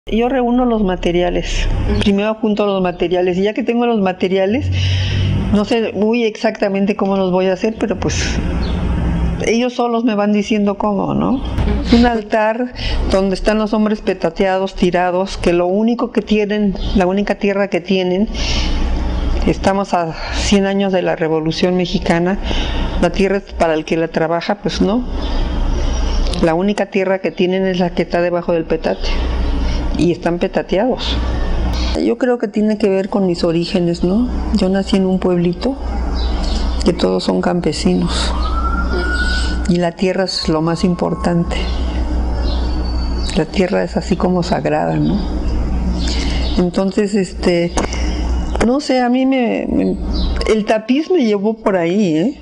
Yo reúno los materiales, primero junto los materiales y ya que tengo los materiales, no sé muy exactamente cómo los voy a hacer, pero pues ellos solos me van diciendo cómo, ¿no? Es un altar donde están los hombres petateados, tirados, que lo único que tienen, la única tierra que tienen, estamos a 100 años de la Revolución Mexicana, la tierra es para el que la trabaja, pues no. La única tierra que tienen es la que está debajo del petate. Y están petateados. Yo creo que tiene que ver con mis orígenes, ¿no? Yo nací en un pueblito que todos son campesinos y la tierra es lo más importante. La tierra es así como sagrada, ¿no? Entonces, no sé, a mí el tapiz me llevó por ahí, ¿eh?